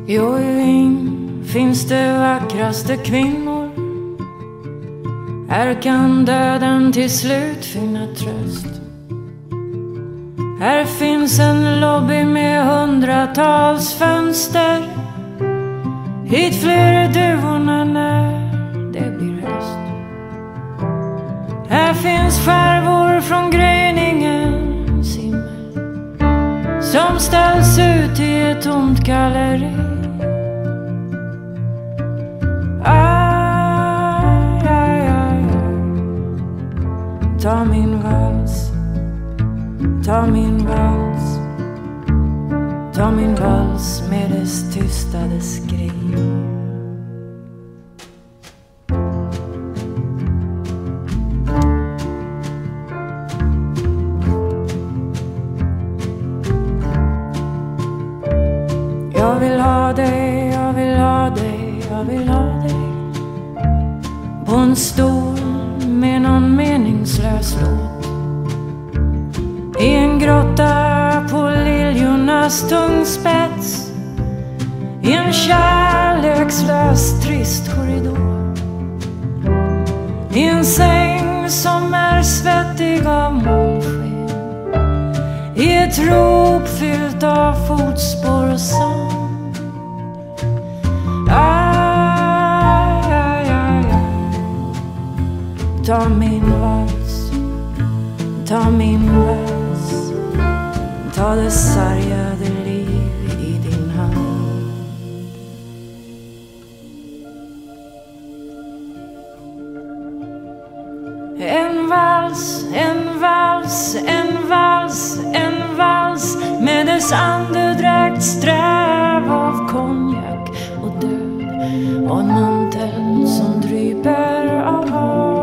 Jo, i Wien finns det vackraste kvinnor. Här kan döden till slut finna tröst. Här finns en lobby med hundratals fönster. Hit flyr duvorna när det blir höst. Här finns skärvor från gryningens himmel som ställs ut i ett tomt galleri. Aj, aj, aj. Ta min vals, ta min vals, ta min vals med dess tystade skri. Jag vill ha dig, jag vill ha dig, jag vill ha dig på en stol med någon meningslös låt. I en grotta på liljornas tungspets. I en kärlekslös trist korridor. I en säng som är svettig av månsken. I ett rop fyllt av fotspår och sång. Aj, aj, aj, aj. Ta min vals, ta min vals, ta det sargade liv i din hand. En vals, en vals, en vals, en vals med dess andedräkt sträv av konjak och död och en mantel som dryper av hav.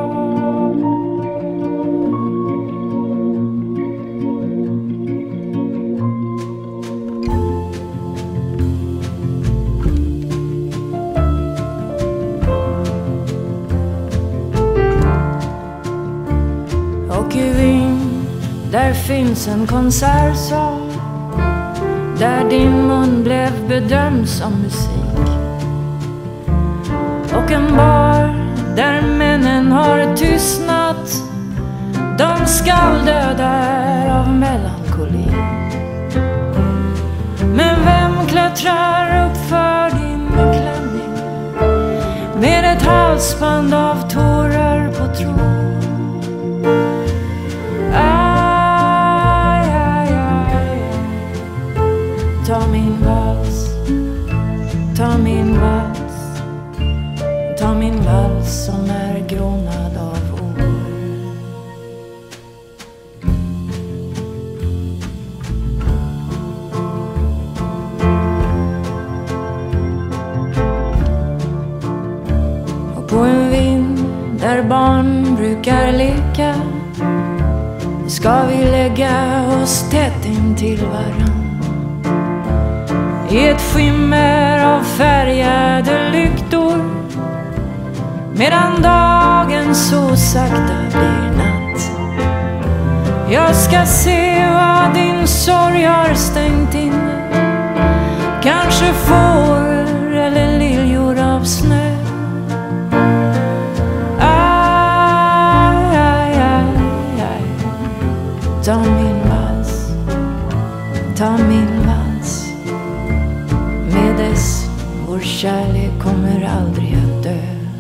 Och i Wien, där finns en konsertsal där din mun blev bedömd som musik. Och en bar där männen har tystnat. De skall dö där av melankoli. Men vem klättrar upp för din klänning med ett halsband av tårar på tråd? Aj, aj, aj. Ta min vals, ta min vals, ta min vals som är grånad av år. Och på en vind där barn brukar leka ska vi lägga oss tätt in till varann. I ett skimmer av färgade lyktor medan dagen så sakta blir natt. Jag ska se vad din sorg har stängt inne. Kanske får eller liljor av snö. Aj, aj, aj, aj. Ta min vals, ta min vals med dess vår kärlek kommer aldrig att dö.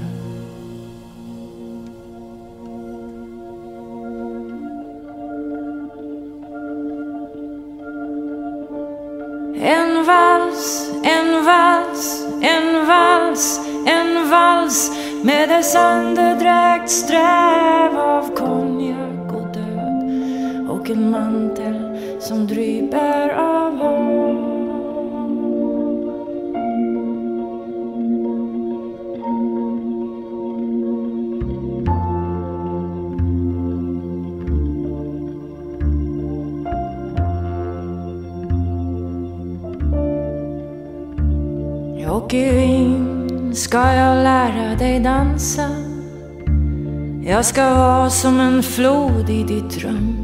En vals, en vals, en vals, en vals med dess andedräkt sträv av konjak och död och en mantel som dryper av hav. Och i Wien ska jag lära dig dansa. Jag ska vara som en flod i ditt rum.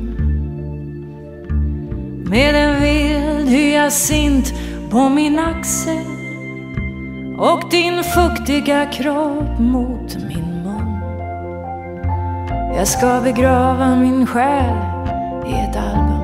Med en vild hyacint på min axel och din fuktiga kropp mot min mun. Jag ska begrava min själ i ett album,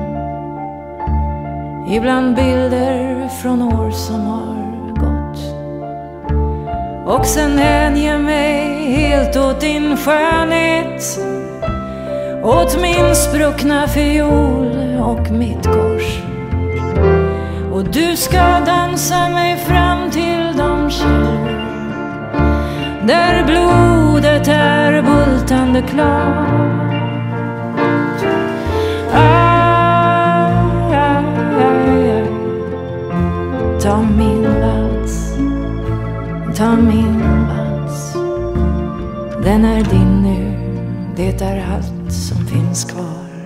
ibland bilder från år som har gått. Och sen hänge mig helt åt din skönhet, åt min spruckna fiol och mitt kors. Och du ska dansa mig fram till de källor där blodet är bultande klart. Ta min vals, ta min vals. Den är din nu, det är allt som finns kvar.